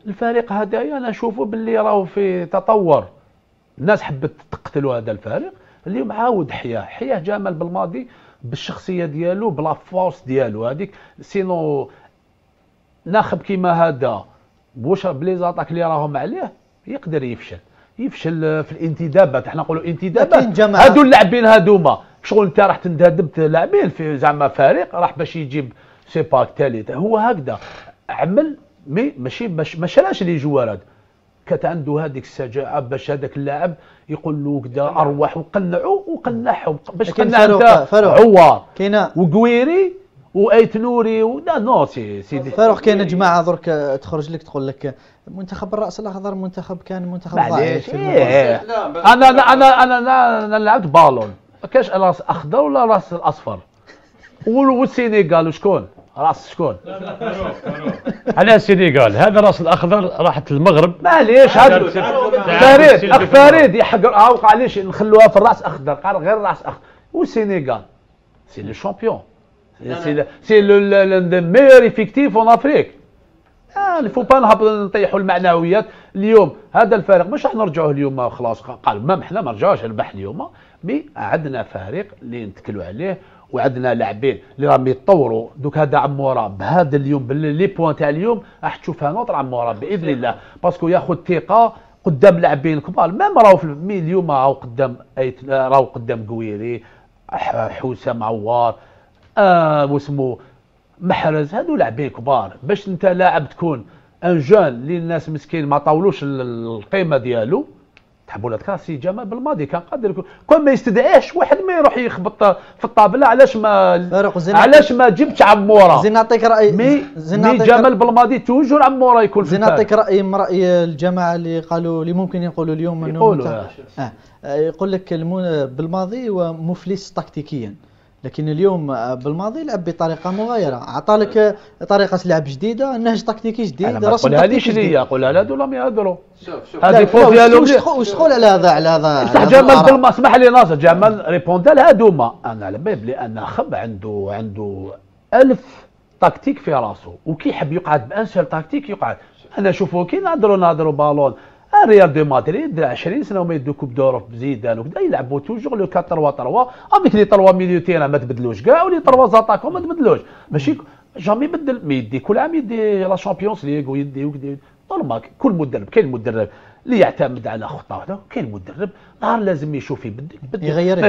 الفريق هذايا انا نشوفه باللي راهو في تطور. الناس حبت تقتلوا هذا الفريق، اليوم عاود حياه جمال بالماضي بالشخصيه ديالو بلا فورس ديالو هذيك. سينو ناخب كيما هذا بوش بلي زاتاك اللي راهم عليه يقدر يفشل في الانتدابات. احنا نقولوا انتدابات، هادو اللاعبين هادوما شغل انت راح تنتدب لاعبين في زعما فريق راح باش يجيب سيباك ثالث. هو هكذا عمل ماشي ما شراش لي جوار، كانت عنده هذيك الشجاعه باش هذاك اللاعب يقول له كذا ارواح وقنعهم باش قنع انت عوار كاينه وقويري وايت نوري لا نو سيدي فاروق. كاينه جماعه درك تخرج لك تقول لك منتخب الراس الاخضر منتخب كان منتخب ضعيف. انا لعبت بالون، ما كاش راس اخضر ولا راس اصفر. والسينيغال وشكون راس شكون؟ على السينيغال هذا راس الاخضر راحت المغرب. معليش هذا فريد اخ فريد يحقر وقع ليش نخلوها في الراس اخضر قال غير راس اخضر. والسينيغال سي لو شامبيون سي لو ميور افيكتيف اون افريك. الفو با نهبط نطيحوا المعنويات. اليوم هذا الفريق مش راح نرجعوه اليوم خلاص قال ما حنا ما نرجعوش نربح اليوم، مي عندنا فريق اللي نتكلوا عليه وعندنا لاعبين اللي راهم يتطوروا. دوك هذا عمورا بهذا اليوم لي بوان تاع اليوم راح تشوفها نوط عمورا باذن الله، باسكو ياخذ ثقه قدام لاعبين كبار. ميم راهو في اليوم راهو قدام راهو قدام قويري حوسام عوار واسمو محرز، هادو لاعبين كبار. باش انت لاعب تكون ان جون اللي الناس مسكين ما طاولوش القيمه ديالو. تحبوا لك راسي جمال بالماضي كان قادر يكون كون ما يستدعيهش واحد ما يروح يخبط في الطابله. علاش ما جبتش عموره؟ زين نعطيك راي مي جمال بالماضي توجور عموره يكون في. زين نعطيك راي من راي الجماعه اللي قالوا اللي ممكن يقولوا اليوم انه يقول لك بالماضي هو مفلس تكتيكيا، لكن اليوم بالماضي لعب بطريقه مغايره، عطى لك طريقه لعب جديده، نهج تكتيكي جديد، رسم تكتيكي جديد. قولها لا هذو لم يهضروا هذه فوق ديالهم. واش تقول على هذا بصح جمال بالماضي اسمح لي ناصر جمال ريبوند لهذوما. انا على بالي بلي خب عنده 1000 تكتيك في راسه وكي يحب يقعد بان سول تكتيك يقعد. انا نشوفوا كي نهضروا بالون ريال دو مدريد 20 سنه وما يدو كوب دوروب بزيدان وكذا يلعبوا توجور لو 4-3 افيك لي 3 ميليو تيران ما تبدلوش كاع ولي 3 زاتاكو ما تبدلوش. ماشي جامي يبدل ما يدي كل عام يدي لا شامبيونز ليغ ويدي نورمال. كل مدرب كاين مدرب اللي يعتمد على خطه وحده، كاين مدرب نهار لازم يشوف يبدل يغير